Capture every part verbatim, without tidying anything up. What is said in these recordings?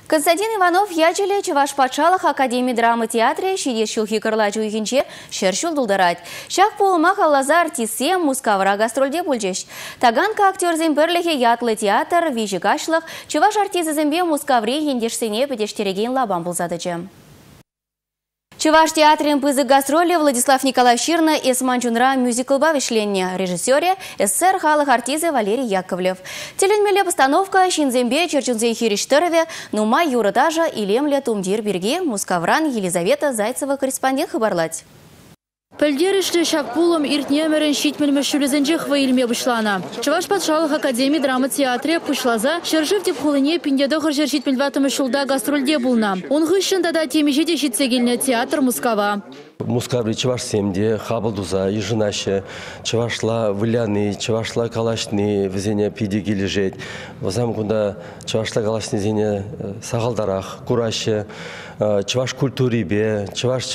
Константин Иванов ячеле Чуваш Патшалық Академии драмы театре шидес шулхи кырлачу егенче шершул дулдарать. Шах полумах аллаза артисе мускавра гастрольде бульжеш. Таганка актер земперлихе ятлы театр вижигашлых Чуваш артизы зембе мускаври ендешсене педештереген лабам булзадычы. Чуваш театрин пызы гастроли Владислав Николаев Щирна эсман чунра мюзикл бавишленне, режиссере СССР халық артизы Валерий Яковлев. Теленмеле постановка Шинзембе Черчунзей Хириштырове, Нума Юрытажа и Лемле Тумдир Берге, Мускавран Елизавета Зайцева, корреспондент хабарлать. Пельдеришли шакпулом иртнемерен щитмельме шулезенжех ваилме бушлана. Чуваш Патшалық Академии драмы театре пушлаза, шержив тепхулыне пиндедохыр жерщитмельватымы шулда гастрольде булна. Он гыщен дада темежеде щитсегельне театр Мускава. Мускаври Чуваш семде, Хабалдуза, Ежинаще, Чувашла выляны, Чувашла калашны, везене пидеги лежеть. Возам куда Чувашла калашны зене Сагалдарах, Кураще, Чуваш культурибе, Чуваш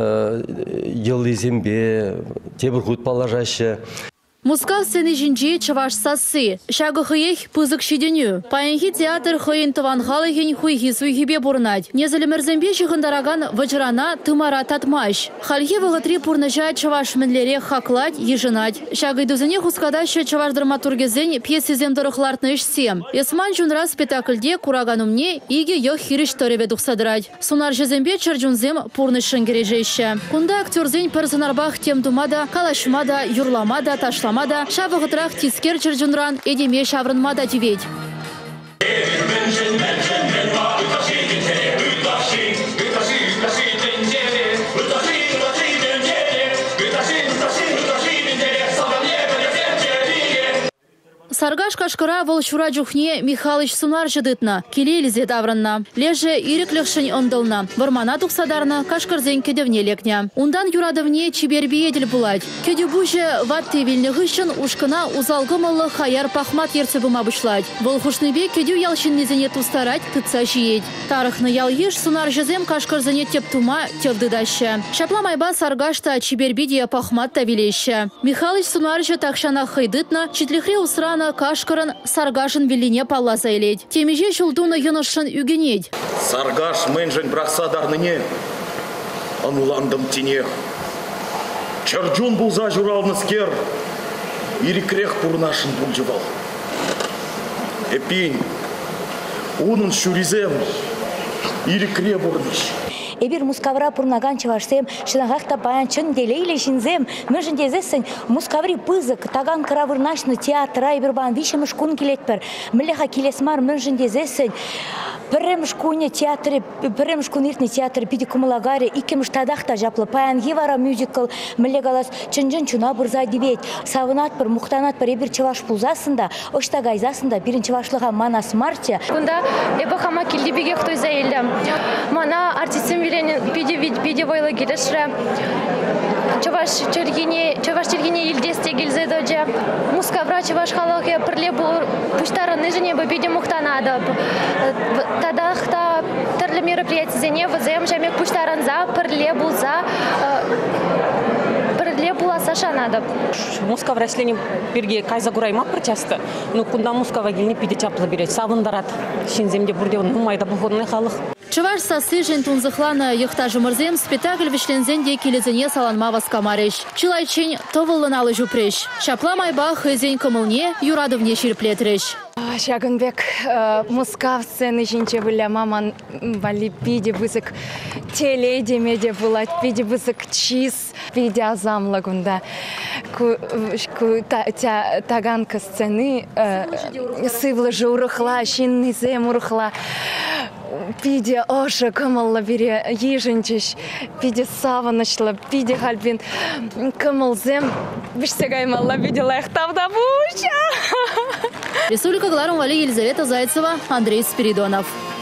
елызембе, Тебургут положаще. Мускав сцены жинджи Чуваш сасы. Шагы хыех пызык шиденю. Паянхи театр хыйын тыванхалы хень хуйхи суйхибе бурнать. Незалемерзембе жихандараган вачрана тымара татмаш. Хальхи вагатри пурнажа Чуваш менлере хаклать ежинать. Шагы дузене хускадаще Чуваш драматургезень пьесы земдорохлартныш сем. Эсман жунра спектакльде кураганумне иге йох хириштореве духсадрать. Сунар жезембе чарджунзем пурнышын кережейше. Кунда актерзень персонарбах тем думада, калашмада, юрламада, ташламада. Мада шавыгытрах тискер чыржунран эдеме шаврынмада тюветь. Саргаш кашкара волшура джухне Михалыч Сунар жидытна, келелизе давранна. Леже иреклехшень ондылна, вармана тухсадарна, кашкарзен кедевне лекня. Ундан юрадовне чибербиедель булать. Кедю буже ватты вильнегыщен ушкана узалгымылы хаяр пахмат ерцебыма бышлать. Волхушныбе кедю ялшин незене тустарать тыца жиеть. Тарыхны ял еш Сунар жезем кашкарзене тептума тевдыдаще. Шапла майба саргашта чибербидия пахмат тавилеще. Михалыч Сунар же такшана хайдытна, читлихре усрана кашкарын саргашын велине палласа елеть. Темеже шулдуна йынышын үгенеть. Саргаш мэнжен брақсадарныне, ануландым тенех. Чарджун булза журалны скер, ирикрех пурнашын булжывал. Эпень, унын шуризем, ирикре бурныш. Эбир мускавра пурнаган чывашсем, шинагахта паян чын делейле шинзем, mëжын дезесін мускаври пызык, таган кыравырнашны театра эбирбан вишемыш кун келетпер, мілеха келесмар mëжын дезесін, Пірремш куне театры, пірремш куниртный театр биди кумалагаре, икемш тадахта жаплы, паян гевара мюзикл, мілегалас чынжын чуна бұрза дебет, савынат пір, мұқтанат пір эбир чываш пулзасында, ошта гайзасында, бірін чывашлыға манас марча. Кунда эбі хама келді беге қтой заелдім. Мана артистім виленін биди войлы келешірі. Чываш чергене елдесте келзе доджа. Мускавра чываш халығы пірле бұл пұштары ныжыне бі биди мұқтанады. Тадахта түрлі мероприятизене візем жәмек пұштарынза пірле бұлза пірле бұласа шанады. Мускав рәслене бірге кайза құрайма причасты. Ну, кунда мускава келіне пиде чаплы берет. Савындарат. Шинземде бұрде нумайда бұғырны халық. Чуваш сасы жен тунзыхлана йыхта жымырзем спектакль вишлензенде келезене саланма васкамареш. Чилайчень товылыналы жупреш. Шапла майба хызень кымылне юрадовне ширплетреш. Шагынбек Мускав сцены жинче были маман вали пиде высок теледемеде булать пиде высок чиз пиде азамлагунда ку таганка сцены сывла журыхла шинный зем урыхла пиде оша кымылла бере ежинчеш пиде саванышлы пиде хальбин кымылзем бишсегаймалла пиде лайхтавда буча. Республика Гларум Вали Елизавета Зайцева, Андрей Спиридонов.